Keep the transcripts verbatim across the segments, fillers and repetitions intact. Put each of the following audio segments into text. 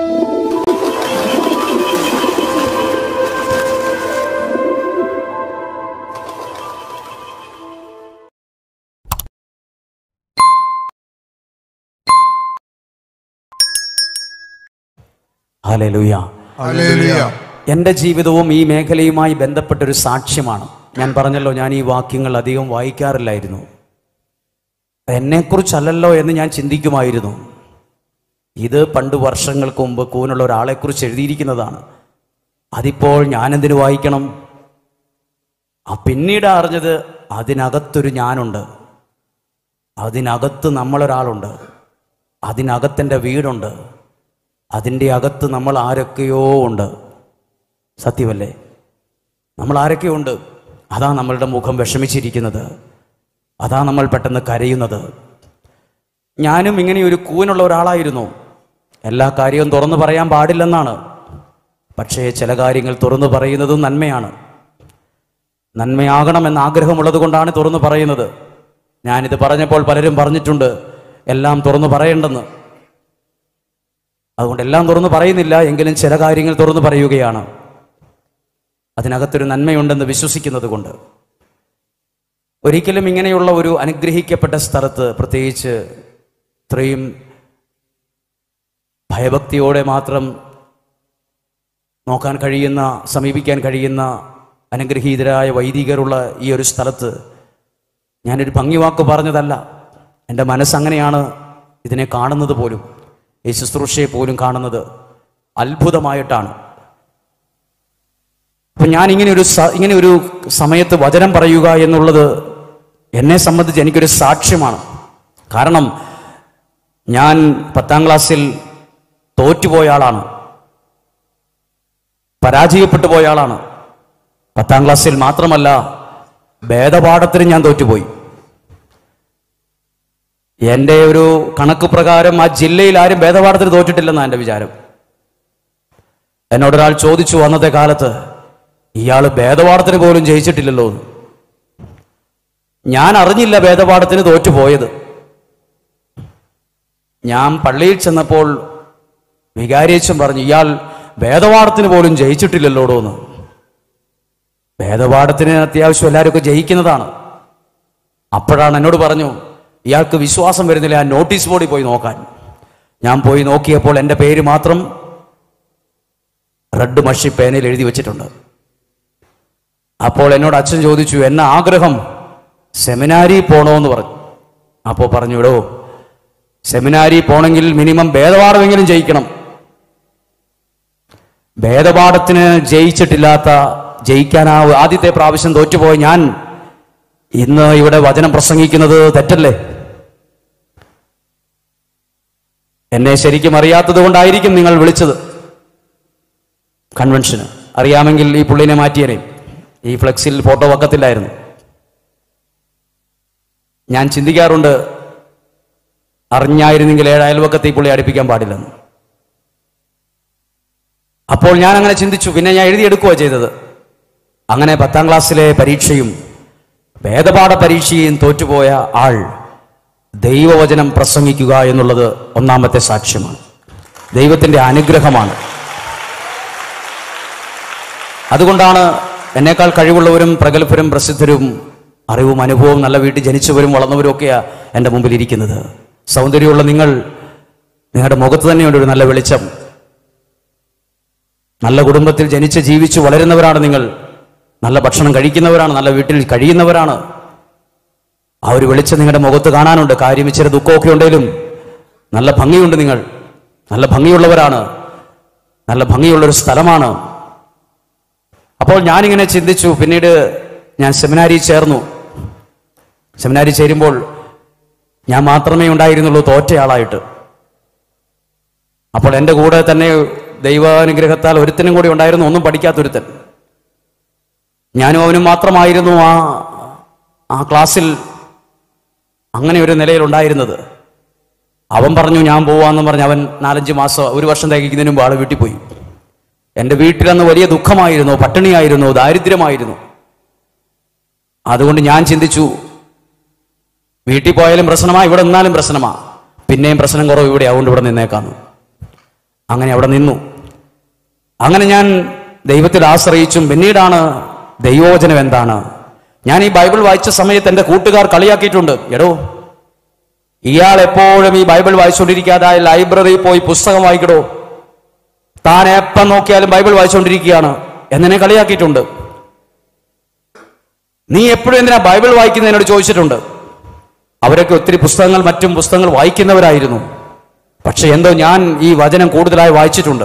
Hallelujah. എൻ്റെ ജീവിതവും ഈ മേഖലയുമായി ബന്ധപ്പെട്ടൊരു സാക്ഷ്യമാണ്. ഞാൻ പറഞ്ഞല്ലോ, ഞാൻ ഈ വാക്യങ്ങൾ അധികം വായിക്കാറില്ലായിരുന്നു. എന്നെക്കുറിച്ചല്ലല്ലോ എന്ന് ഞാൻ ചിന്തിക്കുമായിരുന്നു. ഇത് പണ്ട് വർഷങ്ങൾക്ക് മുമ്പ് കൂനുള്ള ഒരാളെക്കുറിച്ച് എഴുതിയിരിക്കുന്നതാണ്. അതിപ്പോൾ ഞാനെന്തിനു വായിക്കണം? ആ പിന്നീട് അറിഞ്ഞത് അതിനകത്തൊരു ഞാനുണ്ട്, അതിനകത്ത് നമ്മളൊരാളുണ്ട്, അതിനകത്തെൻ്റെ വീടുണ്ട്, അതിൻ്റെ അകത്ത് നമ്മൾ ആരൊക്കെയോ ഉണ്ട്. സത്യമല്ലേ? നമ്മൾ ആരൊക്കെയോ ഉണ്ട്. അതാ നമ്മളുടെ മുഖം വിഷമിച്ചിരിക്കുന്നത്, അതാ നമ്മൾ പെട്ടെന്ന് കരയുന്നത്. ഞാനും ഇങ്ങനെ ഒരു കൂനുള്ള ഒരാളായിരുന്നു. എല്ലാ കാര്യവും തുറന്നു പറയാൻ പാടില്ലെന്നാണ്. പക്ഷേ ചില കാര്യങ്ങൾ തുറന്നു പറയുന്നതും നന്മയാണ്. നന്മയാകണമെന്ന് ആഗ്രഹമുള്ളത് കൊണ്ടാണ് തുറന്നു പറയുന്നത്. ഞാനിത് പറഞ്ഞപ്പോൾ പലരും പറഞ്ഞിട്ടുണ്ട് എല്ലാം തുറന്നു പറയേണ്ടെന്ന്. അതുകൊണ്ട് എല്ലാം തുറന്നു പറയുന്നില്ല, എങ്കിലും ചില കാര്യങ്ങൾ തുറന്നു പറയുകയാണ്. അതിനകത്തൊരു നന്മയുണ്ടെന്ന് വിശ്വസിക്കുന്നത് കൊണ്ട്. ഒരിക്കലും ഇങ്ങനെയുള്ള ഒരു അനുഗ്രഹിക്കപ്പെട്ട സ്ഥലത്ത്, പ്രത്യേകിച്ച് ഇത്രയും ഭയഭക്തിയോടെ മാത്രം നോക്കാൻ കഴിയുന്ന, സമീപിക്കാൻ കഴിയുന്ന അനുഗ്രഹീതരായ വൈദികരുള്ള ഈ ഒരു സ്ഥലത്ത് ഞാനൊരു ഭംഗിവാക്ക് പറഞ്ഞതല്ല. എൻ്റെ മനസ്സങ്ങനെയാണ് ഇതിനെ കാണുന്നത് പോലും, ഈ ശുശ്രൂഷയെ പോലും കാണുന്നത് അത്ഭുതമായിട്ടാണ്. അപ്പം ഞാൻ ഇങ്ങനെ ഒരു ഇങ്ങനെ ഒരു സമയത്ത് വചനം പറയുക എന്നുള്ളത് എന്നെ സംബന്ധിച്ച് എനിക്കൊരു സാക്ഷ്യമാണ്. കാരണം ഞാൻ പത്താം ക്ലാസ്സിൽ തോറ്റുപോയ ആളാണ്, പരാജയപ്പെട്ടു പോയ ആളാണ്. പത്താം ക്ലാസ്സിൽ മാത്രമല്ല, വേദപാഠത്തിന് ഞാൻ തോറ്റുപോയി. എൻ്റെ ഒരു കണക്ക് പ്രകാരം ആ ജില്ലയിൽ ആരും വേദപാഠത്തിന് തോറ്റിട്ടില്ലെന്നാണ് എൻ്റെ വിചാരം. എന്നോടൊരാൾ ചോദിച്ചു അന്നത്തെ കാലത്ത്, ഇയാൾ വേദപാഠത്തിന് പോലും ജയിച്ചിട്ടില്ലല്ലോ. ഞാൻ അറിഞ്ഞില്ല വേദപാഠത്തിന് തോറ്റുപോയത്. ഞാൻ പള്ളിയിൽ ചെന്നപ്പോൾ വികാരിയച്ഛൻ പറഞ്ഞു, ഇയാൾ വേദപാഠത്തിന് പോലും ജയിച്ചിട്ടില്ലല്ലോടോ എന്ന്. വേദപാഠത്തിന് അത്യാവശ്യം എല്ലാവരും ഒക്കെ ജയിക്കുന്നതാണ്. അപ്പോഴാണ് എന്നോട് പറഞ്ഞു, ഇയാൾക്ക് വിശ്വാസം വരുന്നില്ല, ആ നോട്ടീസ് ബോർഡിൽ പോയി നോക്കാൻ. ഞാൻ പോയി നോക്കിയപ്പോൾ എൻ്റെ പേര് മാത്രം റെഡ് മഷി പേനയിൽ എഴുതി വെച്ചിട്ടുണ്ട്. അപ്പോൾ എന്നോട് അച്ഛൻ ചോദിച്ചു, എന്ന ആഗ്രഹം സെമിനാരി പോകണമെന്ന് പറഞ്ഞു. അപ്പോൾ പറഞ്ഞു, ഇടോ സെമിനാരി പോണെങ്കിൽ മിനിമം വേദപാഠമെങ്കിലും ജയിക്കണം. വേദപാഠത്തിന് ജയിച്ചിട്ടില്ലാത്ത, ജയിക്കാനാ ആദ്യത്തെ പ്രാവശ്യം തോറ്റുപോയ ഞാൻ ഇന്ന് ഇവിടെ വചനം പ്രസംഗിക്കുന്നത് തെറ്റല്ലേ? എന്നെ ശരിക്കും അറിയാത്തത് കൊണ്ടായിരിക്കും നിങ്ങൾ വിളിച്ചത് കൺവെൻഷന്. അറിയാമെങ്കിൽ ഈ പുള്ളിനെ മാറ്റിയേനെ. ഈ ഫ്ലെക്സിൽ ഫോട്ടോ വെക്കത്തില്ലായിരുന്നു. ഞാൻ ചിന്തിക്കാറുണ്ട്, അറിഞ്ഞായിരുന്നെങ്കിൽ ഏഴ് അയൽവക്കത്തെ ഈ പുള്ളി അടുപ്പിക്കാൻ പാടില്ലെന്ന്. അപ്പോൾ ഞാൻ അങ്ങനെ ചിന്തിച്ചു. പിന്നെ ഞാൻ എഴുതിയെടുക്കുകയാണ് ചെയ്തത്. അങ്ങനെ പത്താം ക്ലാസ്സിലെ പരീക്ഷയും വേദപാഠ പരീക്ഷയും തോറ്റുപോയ ആൾ ദൈവവചനം പ്രസംഗിക്കുക എന്നുള്ളത് ഒന്നാമത്തെ സാക്ഷ്യമാണ്. ദൈവത്തിൻ്റെ അനുഗ്രഹമാണ്. അതുകൊണ്ടാണ് എന്നേക്കാൾ കഴിവുള്ളവരും പ്രഗത്ഭരും പ്രസിദ്ധരും അറിവും അനുഭവവും നല്ല വീട്ടിൽ ജനിച്ചവരും വളർന്നവരും ഒക്കെയാണ് എൻ്റെ മുമ്പിൽ ഇരിക്കുന്നത്. സൗന്ദര്യമുള്ള നിങ്ങൾ, നിങ്ങളുടെ മുഖത്ത് തന്നെയുണ്ട് ഒരു നല്ല വെളിച്ചം. നല്ല കുടുംബത്തിൽ ജനിച്ച് ജീവിച്ച് വളരുന്നവരാണ് നിങ്ങൾ. നല്ല ഭക്ഷണം കഴിക്കുന്നവരാണ്, നല്ല വീട്ടിൽ കഴിയുന്നവരാണ്. ആ ഒരു വെളിച്ചം നിങ്ങളുടെ മുഖത്ത് കാണാനുണ്ട്. കാര്യം ഇച്ചിരി ദുഃഖമൊക്കെ ഉണ്ടെങ്കിലും നല്ല ഭംഗിയുണ്ട്. നിങ്ങൾ നല്ല ഭംഗിയുള്ളവരാണ്, നല്ല ഭംഗിയുള്ളൊരു സ്ഥലമാണ്. അപ്പോൾ ഞാനിങ്ങനെ ചിന്തിച്ചു. പിന്നീട് ഞാൻ സെമിനാരി ചേർന്നു. സെമിനാരി ചേരുമ്പോൾ ഞാൻ മാത്രമേ ഉണ്ടായിരുന്നുള്ളൂ തോറ്റയാളായിട്ട്. അപ്പോൾ എൻ്റെ കൂടെ തന്നെ ദൈവാനുഗ്രഹത്താൽ ഒരുത്തനും കൂടി ഉണ്ടായിരുന്നു, ഒന്നും പഠിക്കാത്തൊരുത്തൻ. ഞാനും അവനും മാത്രമായിരുന്നു ആ ആ ക്ലാസ്സിൽ അങ്ങനെ ഒരു നിലയിലുണ്ടായിരുന്നത്. അവൻ പറഞ്ഞു ഞാൻ പോവാന്ന് പറഞ്ഞ് അവൻ നാലഞ്ച് മാസം ഒരു വർഷം തികയ്ക്കുന്നതിന് മുമ്പ് ആൾ വീട്ടിൽ പോയി. എൻ്റെ വീട്ടിലന്ന് വലിയ ദുഃഖമായിരുന്നു, പട്ടിണിയായിരുന്നു, ദാരിദ്ര്യമായിരുന്നു. അതുകൊണ്ട് ഞാൻ ചിന്തിച്ചു, വീട്ടിൽ പോയാലും പ്രശ്നമാ, ഇവിടെ നിന്നാലും പ്രശ്നമാ, പിന്നെയും പ്രശ്നം കുറവ് ഇവിടെ, അതുകൊണ്ട് ഇവിടെ നിന്നേക്കാന്ന്. അങ്ങനെ അവിടെ നിന്നു. അങ്ങനെ ഞാൻ ദൈവത്തിൽ ആശ്രയിച്ചും പിന്നീടാണ് ദൈവവചനം എന്താണ്. ഞാൻ ഈ ബൈബിൾ വായിച്ച സമയത്ത് എൻ്റെ കൂട്ടുകാർ കളിയാക്കിയിട്ടുണ്ട്. എടോ, ഇയാൾ എപ്പോഴും ഈ ബൈബിൾ വായിച്ചുകൊണ്ടിരിക്കാതായ ലൈബ്രറിയിൽ പോയി പുസ്തകം വായിക്കടോ, താൻ എപ്പം നോക്കിയാലും ബൈബിൾ വായിച്ചുകൊണ്ടിരിക്കുകയാണ് എന്നെ കളിയാക്കിയിട്ടുണ്ട്. നീ എപ്പോഴും എന്തിനാ ബൈബിൾ വായിക്കുന്നതിനോട് ചോദിച്ചിട്ടുണ്ട്. അവരൊക്കെ ഒത്തിരി പുസ്തകങ്ങൾ മറ്റും പുസ്തകങ്ങൾ വായിക്കുന്നവരായിരുന്നു. പക്ഷെ എന്തോ ഞാൻ ഈ വചനം കൂടുതലായി വായിച്ചിട്ടുണ്ട്.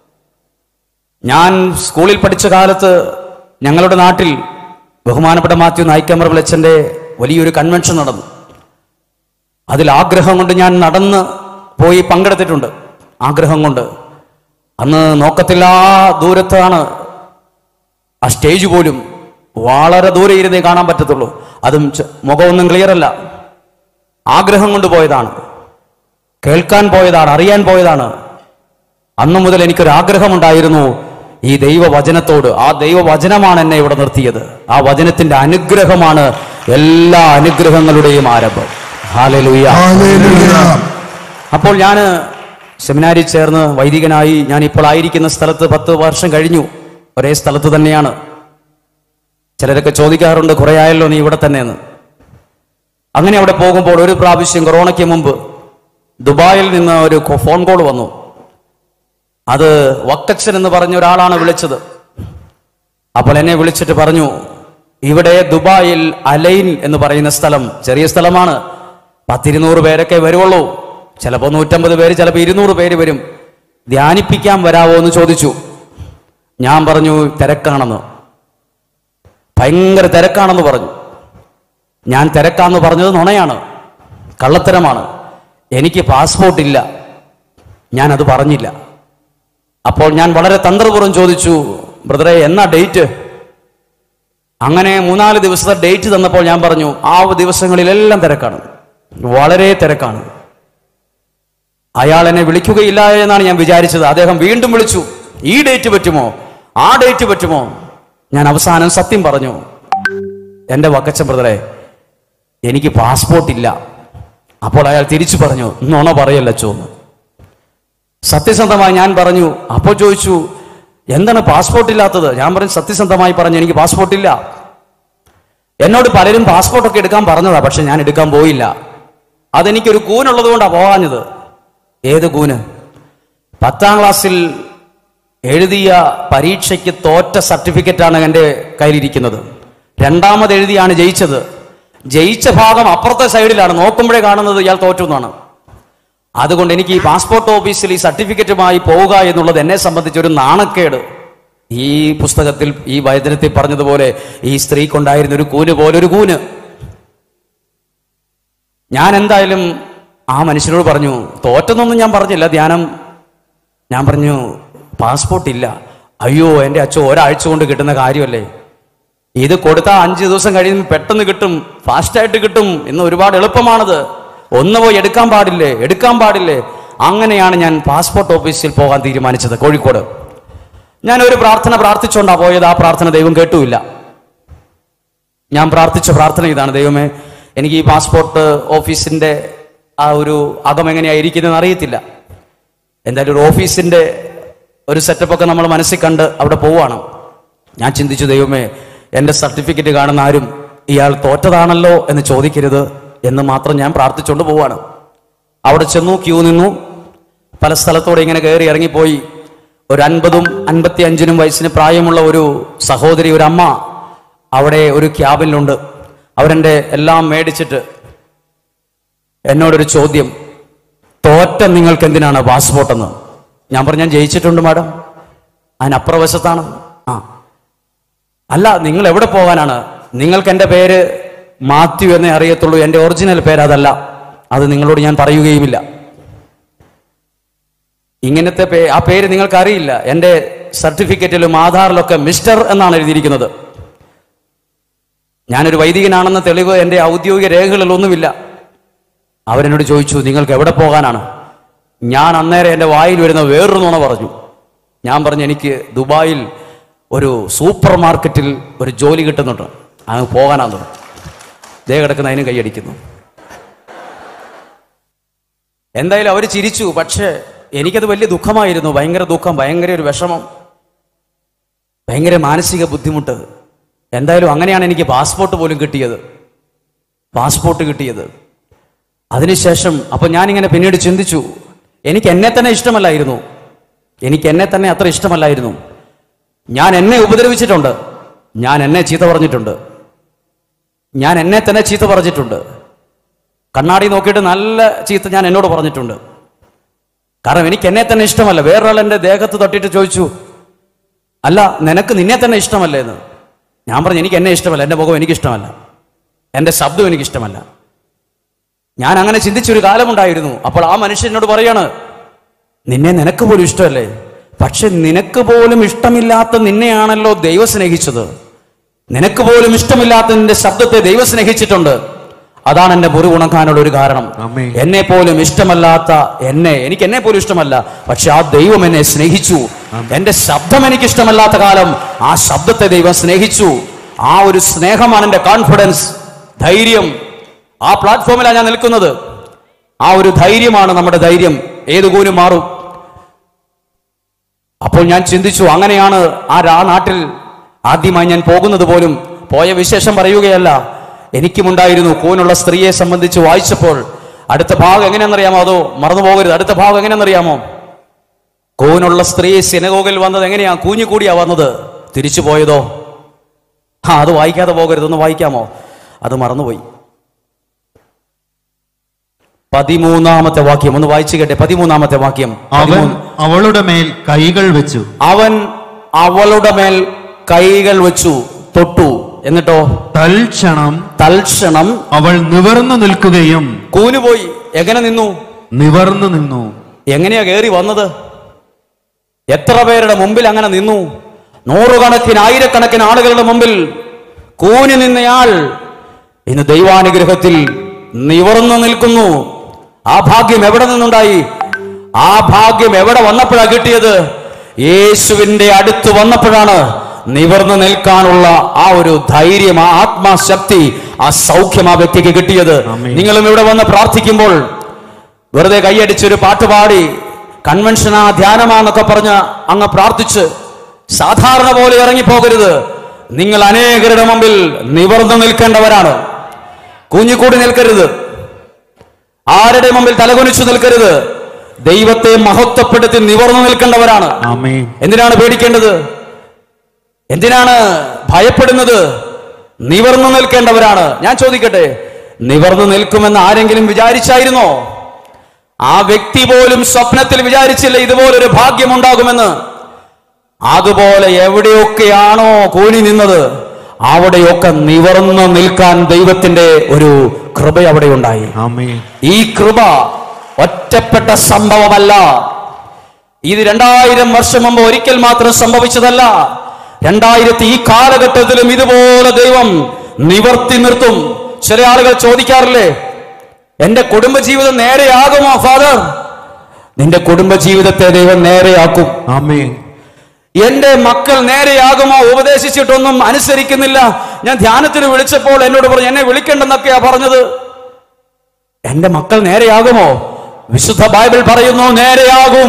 ഞാൻ സ്കൂളിൽ പഠിച്ച കാലത്ത് ഞങ്ങളുടെ നാട്ടിൽ ബഹുമാനപ്പെട്ട മാത്യു നായിക്കമറവിലച്ഛൻ്റെ വലിയൊരു കൺവെൻഷൻ നടന്നു. അതിൽ ആഗ്രഹം കൊണ്ട് ഞാൻ നടന്ന് പോയി പങ്കെടുത്തിട്ടുണ്ട്. ആഗ്രഹം കൊണ്ട് അന്ന് നോക്കത്തില്ലാ ദൂരത്താണ് ആ സ്റ്റേജ് പോലും. വളരെ ദൂരെ ഇരുന്നേ കാണാൻ പറ്റത്തുള്ളൂ. അതും മുഖമൊന്നും ക്ലിയർ അല്ല. ആഗ്രഹം കൊണ്ട് പോയതാണ്, കേൾക്കാൻ പോയതാണ്, അറിയാൻ പോയതാണ്. അന്നു മുതൽ എനിക്കൊരാഗ്രഹമുണ്ടായിരുന്നു ഈ ദൈവവചനത്തോട്. ആ ദൈവവചനമാണ് എന്നെ ഇവിടെ നിർത്തിയത്. ആ വചനത്തിന്റെ അനുഗ്രഹമാണ് എല്ലാ അനുഗ്രഹങ്ങളുടെയും ആരംഭം. ഹല്ലേലൂയ. അപ്പോൾ ഞാൻ സെമിനാരിൽ ചേർന്ന് വൈദികനായി ഞാൻ ഇപ്പോൾ ആയിരിക്കുന്ന സ്ഥലത്ത് പത്ത് വർഷം കഴിഞ്ഞു. ഒരേ സ്ഥലത്ത് തന്നെയാണ്. ചിലരൊക്കെ ചോദിക്കാറുണ്ട്, കുറേ ആയല്ലോ നീ ഇവിടെ തന്നെയെന്ന്. അങ്ങനെ അവിടെ പോകുമ്പോൾ ഒരു പ്രാവശ്യം കൊറോണയ്ക്ക് മുമ്പ് ദുബായിൽ നിന്ന് ഒരു ഫോൺ കോൾ വന്നു. അത് വക്കച്ചൻ എന്ന് പറഞ്ഞ ഒരാളാണ് വിളിച്ചത്. അപ്പോൾ എന്നെ വിളിച്ചിട്ട് പറഞ്ഞു, ഇവിടെ ദുബായിൽ അലൈൻ എന്ന് പറയുന്ന സ്ഥലം, ചെറിയ സ്ഥലമാണ്, പത്തിരുന്നൂറ് പേരൊക്കെ വരുവുള്ളൂ, ചിലപ്പോൾ നൂറ്റമ്പത് പേര്, ചിലപ്പോൾ ഇരുന്നൂറ് പേര് വരും, ധ്യാനിപ്പിക്കാൻ വരാവോ എന്ന് ചോദിച്ചു. ഞാൻ പറഞ്ഞു തിരക്കാണെന്ന്, ഭയങ്കര തിരക്കാണെന്ന് പറഞ്ഞു. ഞാൻ തിരക്കാന്ന് പറഞ്ഞത് നുണയാണ്, കള്ളത്തരമാണ്. എനിക്ക് പാസ്പോർട്ടില്ല, ഞാനത് പറഞ്ഞില്ല. അപ്പോൾ ഞാൻ വളരെ തന്ത്രപൂർവ്വം ചോദിച്ചു, ബ്രദറെ എന്നാ ഡേറ്റ്? അങ്ങനെ മൂന്നാല് ദിവസത്തെ ഡേറ്റ് തന്നപ്പോൾ ഞാൻ പറഞ്ഞു, ആ ദിവസങ്ങളിലെല്ലാം തിരക്കാണ്, വളരെ തിരക്കാണ്. അയാൾ എന്നെ വിളിക്കുകയില്ല എന്നാണ് ഞാൻ വിചാരിച്ചത്. അദ്ദേഹം വീണ്ടും വിളിച്ചു, ഈ ഡേറ്റ് പറ്റുമോ, ആ ഡേറ്റ് പറ്റുമോ? ഞാൻ അവസാനം സത്യം പറഞ്ഞു, എൻ്റെ വക്കച്ചൻ ബ്രദറെ എനിക്ക് പാസ്പോർട്ടില്ല. അപ്പോൾ അയാൾ തിരിച്ചു പറഞ്ഞു, നുണ പറയല്ല ചോന്ന്. സത്യസന്ധമായി ഞാൻ പറഞ്ഞു. അപ്പോൾ ചോദിച്ചു, എന്താണ് പാസ്പോർട്ട് ഇല്ലാത്തത്? ഞാൻ പറഞ്ഞു സത്യസന്ധമായി പറഞ്ഞു, എനിക്ക് പാസ്പോർട്ടില്ല. എന്നോട് പലരും പാസ്പോർട്ടൊക്കെ എടുക്കാൻ പറഞ്ഞതാ, പക്ഷെ ഞാൻ എടുക്കാൻ പോയില്ല. അതെനിക്കൊരു കൂനുള്ളത് കൊണ്ടാണ് പോകാഞ്ഞത്. ഏത് കൂന്? പത്താം ക്ലാസ്സിൽ എഴുതിയ പരീക്ഷയ്ക്ക് തോറ്റ സർട്ടിഫിക്കറ്റാണ് എൻ്റെ കയ്യിലിരിക്കുന്നത്. രണ്ടാമത് എഴുതിയാണ് ജയിച്ചത്. ജയിച്ച ഭാഗം അപ്പുറത്തെ സൈഡിലാണ്, നോക്കുമ്പോഴേ കാണുന്നത് ഇയാൾ തോറ്റു എന്നാണ്. അതുകൊണ്ട് എനിക്ക് ഈ പാസ്പോർട്ട് ഓഫീസിൽ ഈ സർട്ടിഫിക്കറ്റുമായി പോവുക എന്നുള്ളത് എന്നെ സംബന്ധിച്ചൊരു നാണക്കേട്. ഈ പുസ്തകത്തിൽ ഈ വചനത്തിൽ പറഞ്ഞതുപോലെ ഈ സ്ത്രീക്കുണ്ടായിരുന്ന ഒരു കൂന് പോലൊരു കൂന്. ഞാൻ എന്തായാലും ആ മനുഷ്യനോട് പറഞ്ഞു, തോറ്റെന്നൊന്നും ഞാൻ പറഞ്ഞില്ല, ധ്യാനം. ഞാൻ പറഞ്ഞു പാസ്പോർട്ട് ഇല്ല. അയ്യോ എൻ്റെ അച്ഛൻ ഒരാഴ്ച കൊണ്ട് കിട്ടുന്ന കാര്യമല്ലേ, ഇത് കൊടുത്താൽ അഞ്ച് ദിവസം കഴിയുമ്പോൾ പെട്ടെന്ന് കിട്ടും, ഫാസ്റ്റായിട്ട് കിട്ടും, ഇന്ന് ഒരുപാട് എളുപ്പമാണത്, ഒന്ന് പോയി എടുക്കാൻ പാടില്ലേ, എടുക്കാൻ പാടില്ലേ. അങ്ങനെയാണ് ഞാൻ പാസ്പോർട്ട് ഓഫീസിൽ പോകാൻ തീരുമാനിച്ചത്, കോഴിക്കോട്. ഞാൻ ഒരു പ്രാർത്ഥന പ്രാർത്ഥിച്ചുകൊണ്ടാണ് പോയത്. ആ പ്രാർത്ഥന ദൈവം കേട്ടുമില്ല. ഞാൻ പ്രാർത്ഥിച്ച പ്രാർത്ഥന ഇതാണ്, ദൈവമേ എനിക്ക് ഈ പാസ്പോർട്ട് ഓഫീസിൻ്റെ ആ ഒരു അകം എങ്ങനെയായിരിക്കുന്നതെന്ന് അറിയത്തില്ല. എന്തായാലും ഒരു ഓഫീസിൻ്റെ ഒരു സെറ്റപ്പൊക്കെ നമ്മൾ മനസ്സിൽ കണ്ട് അവിടെ പോവുകയാണ്. ഞാൻ ചിന്തിച്ചു, ദൈവമേ എൻ്റെ സർട്ടിഫിക്കറ്റ് കാണുന്ന ആരും ഇയാൾ തോറ്റതാണല്ലോ എന്ന് ചോദിക്കരുത് എന്ന് മാത്രം ഞാൻ പ്രാർത്ഥിച്ചുകൊണ്ട് പോവാണ്. അവിടെ ചെന്നു, ക്യൂ നിന്നു, പല സ്ഥലത്തോടെ ഇങ്ങനെ കയറി ഇറങ്ങിപ്പോയി. ഒരു അൻപതും അൻപത്തി അഞ്ചിനും വയസ്സിന് പ്രായമുള്ള ഒരു സഹോദരി, ഒരു അമ്മ അവിടെ ഒരു ക്യാബിനുണ്ട്. അവരെൻ്റെ എല്ലാം മേടിച്ചിട്ട് എന്നോടൊരു ചോദ്യം, തോറ്റ നിങ്ങൾക്ക് എന്തിനാണ് പാസ്പോർട്ടെന്ന്? ഞാൻ പറഞ്ഞു ഞാൻ ജയിച്ചിട്ടുണ്ട് മാഡം, അതിനപ്പുറവശത്താണ്. ആ അല്ല, നിങ്ങൾ എവിടെ പോകാനാണ്? നിങ്ങൾക്ക് എൻ്റെ പേര് മാത്യു എന്നേ അറിയത്തുള്ളൂ, എൻ്റെ ഒറിജിനൽ പേര് അതല്ല, അത് നിങ്ങളോട് ഞാൻ പറയുകയുമില്ല. ഇങ്ങനത്തെ പേ ആ പേര് നിങ്ങൾക്ക് അറിയില്ല. എൻ്റെ സർട്ടിഫിക്കറ്റിലും ആധാറിലൊക്കെ മിസ്റ്റർ എന്നാണ് എഴുതിയിരിക്കുന്നത്. ഞാനൊരു വൈദികനാണെന്ന തെളിവ് എൻ്റെ ഔദ്യോഗിക രേഖകളിലൊന്നുമില്ല. അവരെന്നോട് ചോദിച്ചു, നിങ്ങൾക്ക് എവിടെ പോകാനാണ്? ഞാൻ അന്നേരം എൻ്റെ വായിൽ വരുന്ന വേറൊരു നുണ പറഞ്ഞു. ഞാൻ പറഞ്ഞു, എനിക്ക് ദുബായിൽ ഒരു സൂപ്പർ മാർക്കറ്റിൽ ഒരു ജോലി കിട്ടുന്നുണ്ട്, അങ്ങ് പോകാനാന്ന്. ദേ കിടക്കുന്ന അതിനും കൈയടിക്കുന്നു. എന്തായാലും അവർ ചിരിച്ചു. പക്ഷേ എനിക്കത് വലിയ ദുഃഖമായിരുന്നു. ഭയങ്കര ദുഃഖം, ഭയങ്കര ഒരു വിഷമം, ഭയങ്കര മാനസിക ബുദ്ധിമുട്ട്. എന്തായാലും അങ്ങനെയാണ് എനിക്ക് പാസ്പോർട്ട് പോലും കിട്ടിയത്, പാസ്പോർട്ട് കിട്ടിയത്. അതിനുശേഷം അപ്പോൾ ഞാനിങ്ങനെ പിന്നീട് ചിന്തിച്ചു, എനിക്ക് എന്നെ തന്നെ ഇഷ്ടമല്ലായിരുന്നു, എനിക്ക് എന്നെ തന്നെ അത്ര ഇഷ്ടമല്ലായിരുന്നു. ഞാൻ എന്നെ ഉപദ്രവിച്ചിട്ടുണ്ട്, ഞാൻ എന്നെ ചീത്ത പറഞ്ഞിട്ടുണ്ട്, ഞാൻ എന്നെ തന്നെ ചീത്ത പറഞ്ഞിട്ടുണ്ട്. കണ്ണാടി നോക്കിയിട്ട് നല്ല ചീത്ത ഞാൻ എന്നോട് പറഞ്ഞിട്ടുണ്ട്. കാരണം എനിക്ക് എന്നെ തന്നെ ഇഷ്ടമല്ല. വേറൊരാൾ എൻ്റെ ദേഹത്ത് തട്ടിയിട്ട് ചോദിച്ചു, അല്ല നിനക്ക് നിന്നെ തന്നെ ഇഷ്ടമല്ലേ എന്ന്. ഞാൻ പറഞ്ഞു, എനിക്ക് എന്നെ ഇഷ്ടമല്ല, എൻ്റെ മുഖം എനിക്കിഷ്ടമല്ല, എൻ്റെ ശബ്ദം എനിക്കിഷ്ടമല്ല. ഞാൻ അങ്ങനെ ചിന്തിച്ചൊരു കാലമുണ്ടായിരുന്നു. അപ്പോൾ ആ മനുഷ്യൻ എന്നോട് പറയാണ്, നിന്നെ നിനക്ക് പോലും ഇഷ്ടമല്ലേ, പക്ഷെ നിനക്ക് പോലും ഇഷ്ടമില്ലാത്ത നിന്നെയാണല്ലോ ദൈവം സ്നേഹിച്ചത്. നിനക്ക് പോലും ഇഷ്ടമില്ലാത്ത നിന്റെ ശബ്ദത്തെ ദൈവം സ്നേഹിച്ചിട്ടുണ്ട്. അതാണ് എൻ്റെ മുറിവ് ഉണക്കാനുള്ള ഒരു കാരണം. എന്നെ പോലും ഇഷ്ടമല്ലാത്ത എന്നെ, എനിക്ക് എന്നെ പോലും ഇഷ്ടമല്ല, പക്ഷെ ആ ദൈവം എന്നെ സ്നേഹിച്ചു. എൻ്റെ ശബ്ദം എനിക്ക് ഇഷ്ടമല്ലാത്ത കാലം ആ ശബ്ദത്തെ ദൈവം സ്നേഹിച്ചു. ആ ഒരു സ്നേഹമാണ് എൻ്റെ കോൺഫിഡൻസ്, ധൈര്യം. ആ പ്ലാറ്റ്ഫോമിലാണ് ഞാൻ നിൽക്കുന്നത്. ആ ഒരു ധൈര്യമാണ് നമ്മുടെ ധൈര്യം, ഏത് കൂനും മാറും. അപ്പോൾ ഞാൻ ചിന്തിച്ചു, അങ്ങനെയാണ് ആ ആ നാട്ടിൽ ആദ്യമായി ഞാൻ പോകുന്നത് പോലും. പോയ വിശേഷം പറയുകയല്ല, എനിക്കുമുണ്ടായിരുന്നു. കൂനുള്ള സ്ത്രീയെ സംബന്ധിച്ച് വായിച്ചപ്പോൾ അടുത്ത ഭാഗം എങ്ങനെയാണെന്നറിയാമോ? അതോ മറന്നു പോകരുത്. അടുത്ത ഭാഗം എങ്ങനെയാണെന്നറിയാമോ? കൂനുള്ള സ്ത്രീ സിനഗോഗിൽ വന്നത് എങ്ങനെയാ? കൂഞ്ഞു കൂടിയാ വന്നത്. തിരിച്ചു പോയതോ? ആ അത് വായിക്കാതെ പോകരുത്, ഒന്ന് വായിക്കാമോ? അത് മറന്നുപോയി. പതിമൂന്നാമത്തെ വാക്യം ഒന്ന് വായിച്ചു കേട്ടെ. പതിമൂന്നാമത്തെ വാക്യം. അവൻ അവളുടെ മേൽ കൈകൾ വെച്ചു. അവൻ അവളുടെ മേൽ കൈകൾ വെച്ചു, തൊട്ടു. എന്നിട്ടോ? തൽക്ഷണം തൽക്ഷണം അവൾ നിവർന്നു നിൽക്കുകയും. കൂനുപോയി. എങ്ങനെ നിന്നു? നിവർന്നു നിന്നു. എങ്ങനെയാ കയറി വന്നത്? എത്ര പേരുടെ മുമ്പിൽ അങ്ങനെ നിന്നു? നൂറുകണക്കിന് ആയിരക്കണക്കിന് ആളുകളുടെ മുമ്പിൽ കൂനി നിന്നയാൾ ഇന്ന് ദൈവാനുഗ്രഹത്തിൽ നിവർന്നു നിൽക്കുന്നു. ആ ഭാഗ്യം എവിടെ നിന്നുണ്ടായി? ആ ഭാഗ്യം എവിടെ വന്നപ്പോഴാണ് കിട്ടിയത്? യേശുവിന്റെ അടുത്ത് വന്നപ്പോഴാണ് നിവർന്നു നിൽക്കാനുള്ള ആ ഒരു ധൈര്യം, ആ ആത്മാശക്തി, ആ സൗഖ്യം ആ വ്യക്തിക്ക് കിട്ടിയത്. നിങ്ങളും ഇവിടെ വന്ന് പ്രാർത്ഥിക്കുമ്പോൾ വെറുതെ കൈയടിച്ചൊരു പാട്ടുപാടി കൺവെൻഷനാ ധ്യാനമാന്നൊക്കെ പറഞ്ഞ് അങ്ങ് പ്രാർത്ഥിച്ച് സാധാരണ പോലെ ഇറങ്ങിപ്പോകരുത്. നിങ്ങൾ അനേകരുടെ മുമ്പിൽ നിവർന്നു നിൽക്കേണ്ടവരാണ്. കൂഞ്ഞിക്കൂടി നിൽക്കരുത്, ആരുടെ മുമ്പിൽ തലകുനിച്ചു നിൽക്കരുത്. ദൈവത്തെ മഹത്വപ്പെടുത്തി നിവർന്നു നിൽക്കേണ്ടവരാണ്. എന്തിനാണ് പേടിക്കേണ്ടത്? എന്തിനാണ് ഭയപ്പെടുന്നത്? നിവർന്നു നിൽക്കേണ്ടവരാണ്. ഞാൻ ചോദിക്കട്ടെ, നിവർന്നു നിൽക്കുമെന്ന് ആരെങ്കിലും വിചാരിച്ചായിരുന്നോ? ആ വ്യക്തി പോലും സ്വപ്നത്തിൽ വിചാരിച്ചില്ല ഇതുപോലൊരു ഭാഗ്യം ഉണ്ടാകുമെന്ന്. അതുപോലെ എവിടെയൊക്കെയാണോ കൂനി നിന്നത് അവിടെയൊക്കെ നിവർന്നു നിൽക്കാൻ ദൈവത്തിന്റെ ഒരു കൃപ അവിടെ ഉണ്ടായി. ഈ കൃപ ഒറ്റപ്പെട്ട സംഭവമല്ല. ഇത് രണ്ടായിരം വർഷം മുമ്പ് ഒരിക്കൽ മാത്രം സംഭവിച്ചതല്ല. രണ്ടായിരത്തി ഈ കാലഘട്ടത്തിലും ഇതുപോലെ ദൈവം നിവർത്തി നിർത്തും. ചില ആളുകൾ ചോദിക്കാറില്ലേ, എന്റെ കുടുംബജീവിതം നേരെയാകുമോ ഫാദർ? നിന്റെ കുടുംബജീവിതത്തെ ദൈവം നേരെയാക്കും. ആമേൻ. എന്റെ മക്കൾ നേരെയാകുമോ? ഉപദേശിച്ചിട്ടൊന്നും അനുസരിക്കുന്നില്ല. ഞാൻ ധ്യാനത്തിന് വിളിച്ചപ്പോൾ എന്നോട് പറഞ്ഞു എന്നെ വിളിക്കണ്ടെന്നൊക്കെയാ പറഞ്ഞത്. എന്റെ മക്കൾ നേരെയാകുമോ? വിശുദ്ധ ബൈബിൾ പറയുന്നു നേരെയാകും.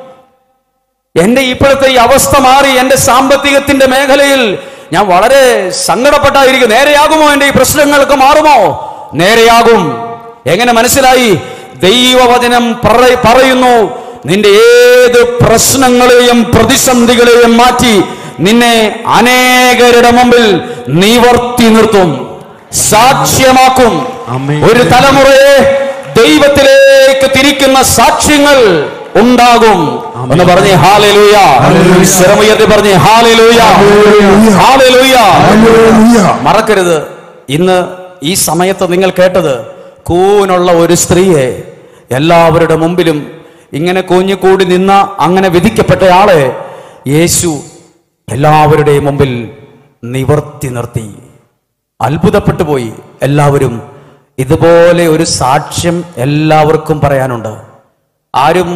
എന്റെ ഇപ്പോഴത്തെ ഈ അവസ്ഥ മാറി. എന്റെ സാമ്പത്തികത്തിന്റെ മേഖലയിൽ ഞാൻ വളരെ സങ്കടപ്പെട്ടായിരിക്കും. നേരെയാകുമോ? എന്റെ ഈ പ്രശ്നങ്ങൾക്ക് മാറുമോ? നേരെയാകും. എങ്ങനെ മനസ്സിലായി? ദൈവവചനം പറയുന്നു, നിന്റെ ഏത് പ്രശ്നങ്ങളെയും പ്രതിസന്ധികളെയും മാറ്റി നിന്നെ അനേകരുടെ മുമ്പിൽ നിവർത്തി നിർത്തും, സാക്ഷ്യമാക്കും. ഒരു തലമുറയെ ദൈവത്തിലേക്ക് തിരിക്കുന്ന സാക്ഷ്യങ്ങൾ ഉണ്ടാകും. ഒന്ന് പറഞ്ഞേ ഹല്ലേലൂയ. ശരമുയർത്തി പറഞ്ഞേ ഹല്ലേലൂയ, ഹല്ലേലൂയ. മറക്കരുത്, ഇന്ന് ഈ സമയത്ത് നിങ്ങൾ കേട്ടത് കൂനുള്ള ഒരു സ്ത്രീയെ എല്ലാവരുടെ മുമ്പിലും ഇങ്ങനെ കൂഞ്ഞുകൂടി നിന്ന അങ്ങനെ വിധിക്കപ്പെട്ടയാളെ യേശു എല്ലാവരുടെയും മുമ്പിൽ നിവർത്തി നിർത്തി. അത്ഭുതപ്പെട്ടു പോയി എല്ലാവരും. ഇതുപോലെ ഒരു സാക്ഷ്യം എല്ലാവർക്കും പറയാനുണ്ട്. ആരും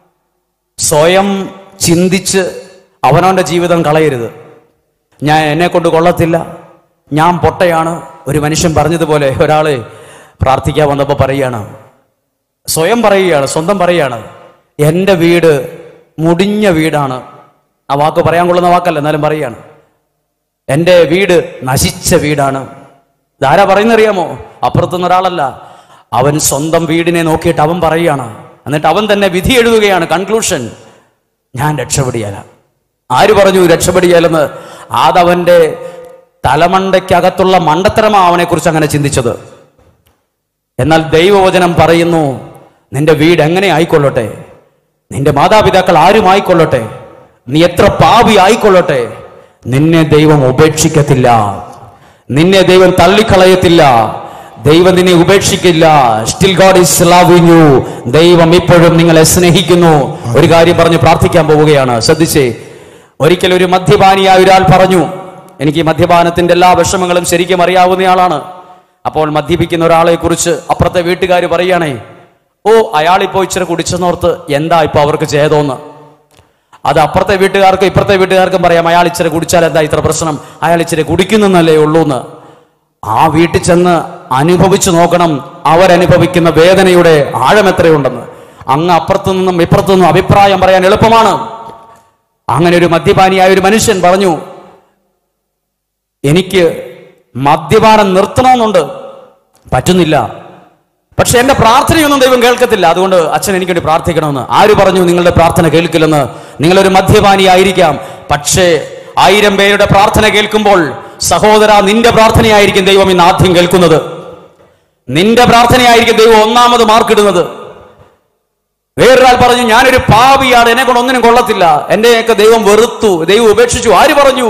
സ്വയം ചിന്തിച്ച് അവനവൻ്റെ ജീവിതം കളയരുത്. ഞാൻ എന്നെ കൊണ്ട് കൊള്ളത്തില്ല, ഞാൻ പൊട്ടയാണ്. ഒരു മനുഷ്യൻ പറഞ്ഞതുപോലെ ഒരാളെ പ്രാർത്ഥിക്കാൻ വന്നപ്പോൾ പറയുകയാണ്, സ്വയം പറയുകയാണ്, സ്വന്തം പറയുകയാണ്, എൻ്റെ വീട് മുടിഞ്ഞ വീടാണ്. ആ വാക്ക് പറയാൻ കൊള്ളുന്ന വാക്കല്ല, എന്നാലും പറയാണ്. എൻ്റെ വീട് നശിച്ച വീടാണ്. ഇതാരാ പറയുന്നറിയാമോ? അപ്പുറത്തുനിന്ന് ഒരാളല്ല. അവൻ സ്വന്തം വീടിനെ നോക്കിയിട്ട് അവൻ പറയുകയാണ്. എന്നിട്ട് അവൻ തന്നെ വിധി എഴുതുകയാണ്. കൺക്ലൂഷൻ: ഞാൻ രക്ഷപ്പെടിയാല. ആര് പറഞ്ഞു രക്ഷപ്പെടിയാലെന്ന്? അതവൻ്റെ തലമണ്ടയ്ക്കകത്തുള്ള മണ്ടത്തരമാണ് അവനെ കുറിച്ച് അങ്ങനെ ചിന്തിച്ചത്. എന്നാൽ ദൈവവചനം പറയുന്നു, നിന്റെ വീട് എങ്ങനെ ആയിക്കൊള്ളട്ടെ, നിന്റെ മാതാപിതാക്കൾ ആരും ആയിക്കൊള്ളട്ടെ, നീ എത്ര പാപി ആയിക്കൊള്ളട്ടെ, നിന്നെ ദൈവം ഉപേക്ഷിക്കത്തില്ല, നിന്നെ ദൈവം തള്ളിക്കളയത്തില്ല, ദൈവം നിന്നെ ഉപേക്ഷിക്കില്ല. Still God is loving you. ദൈവം ഇപ്പോഴും നിങ്ങളെ സ്നേഹിക്കുന്നു. ഒരു കാര്യം പറഞ്ഞ് പ്രാർത്ഥിക്കാൻ പോവുകയാണ്, ശ്രദ്ധിച്ചേ. ഒരിക്കൽ ഒരു മദ്യപാനിയായ ഒരാൾ പറഞ്ഞു, എനിക്ക് മദ്യപാനത്തിന്റെ എല്ലാ വിഷമങ്ങളും ശരിക്കും അറിയാവുന്നയാളാണ്. അപ്പോൾ മദ്യപിക്കുന്ന ഒരാളെ കുറിച്ച് അപ്പുറത്തെ വീട്ടുകാർ പറയുകയാണേ, ഓ അയാളിപ്പോ ഇച്ചിരി കുടിച്ചെന്നോർത്ത് എന്താ ഇപ്പൊ അവർക്ക് ചെയ്തോന്ന്. അത് അപ്പുറത്തെ വീട്ടുകാർക്കും ഇപ്പുറത്തെ വീട്ടുകാർക്കും പറയാം, അയാൾ ഇച്ചിരി കുടിച്ചാൽ എന്താ ഇത്ര പ്രശ്നം, അയാൾ ഇച്ചിരി കുടിക്കുന്നല്ലേ ഉള്ളൂന്ന്. ആ വീട്ടിൽ ചെന്ന് അനുഭവിച്ചു നോക്കണം അവരനുഭവിക്കുന്ന വേദനയുടെ ആഴം എത്രയുണ്ടെന്ന്. അങ്ങ് അപ്പുറത്തു നിന്നും ഇപ്പുറത്തു നിന്നും അഭിപ്രായം പറയാൻ എളുപ്പമാണ്. അങ്ങനെ ഒരു മദ്യപാനിയായ ഒരു മനുഷ്യൻ പറഞ്ഞു, എനിക്ക് മദ്യപാനം നിർത്തണമെന്നുണ്ട്, പറ്റുന്നില്ല, പക്ഷെ എന്റെ പ്രാർത്ഥനയൊന്നും ദൈവം കേൾക്കത്തില്ല, അതുകൊണ്ട് അച്ഛൻ എനിക്ക് വേണ്ടി പ്രാർത്ഥിക്കണമെന്ന്. ആര് പറഞ്ഞു നിങ്ങളുടെ പ്രാർത്ഥന കേൾക്കില്ലെന്ന്? നിങ്ങളൊരു മദ്യപാനിയായിരിക്കാം, പക്ഷേ ആയിരം പേരുടെ പ്രാർത്ഥന കേൾക്കുമ്പോൾ സഹോദര നിന്റെ പ്രാർത്ഥനയായിരിക്കും ദൈവം ഇന്ന് ആദ്യം കേൾക്കുന്നത്. നിന്റെ പ്രാർത്ഥനയായിരിക്കും ദൈവം ഒന്നാമത് മാർക്കിടുന്നത്. വേറൊരാൾ പറഞ്ഞു, ഞാനൊരു പാപിയാണ്, എന്നെ കൊണ്ട് ഒന്നിനും കൊള്ളത്തില്ല, എന്നെയൊക്കെ ദൈവം വെറുത്തു, ദൈവം ഉപേക്ഷിച്ചു. ആര് പറഞ്ഞു?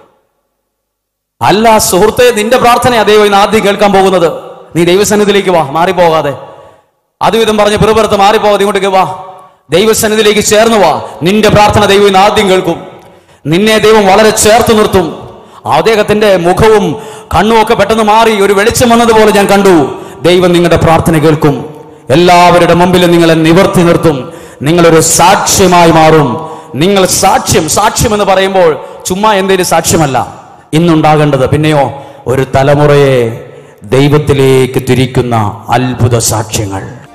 അല്ല സുഹൃത്തെ, നിന്റെ പ്രാർത്ഥനയാ ദൈവം ഇന്ന് ആദ്യം കേൾക്കാൻ പോകുന്നത്. നീ ദൈവസന്നിധിയിലേക്ക് വാ, മാറിപ്പോകാതെ. അതുവിധം പറഞ്ഞ് പിറുപുറത്ത് മാറിപ്പോകാതെ ഇങ്ങോട്ടേക്ക് വാ, ദൈവസന്നിധിയിലേക്ക് ചേർന്ന് വാ. നിന്റെ പ്രാർത്ഥന ദൈവം ഇന്ന് ആദ്യം കേൾക്കും. നിന്നെ ദൈവം വളരെ ചേർത്ത് നിർത്തും. അദ്ദേഹത്തിന്റെ മുഖവും കണ്ണും ഒക്കെ പെട്ടെന്ന് മാറി, ഒരു വെളിച്ചം വന്നതുപോലെ ഞാൻ കണ്ടു. ദൈവം നിങ്ങളുടെ പ്രാർത്ഥന കേൾക്കും. എല്ലാവരുടെ മുമ്പിലും നിങ്ങളെ നിവർത്തി നിർത്തും. നിങ്ങളൊരു സാക്ഷ്യമായി മാറും. നിങ്ങൾ സാക്ഷ്യം സാക്ഷ്യം എന്ന് പറയുമ്പോൾ ചുമ്മാ എന്തെങ്കിലും സാക്ഷ്യമല്ല ഇന്നുണ്ടാകേണ്ടത്, പിന്നെയോ ഒരു തലമുറയെ ദൈവത്തിലേക്ക് തിരിക്കുന്ന അത്ഭുത സാക്ഷ്യങ്ങൾ.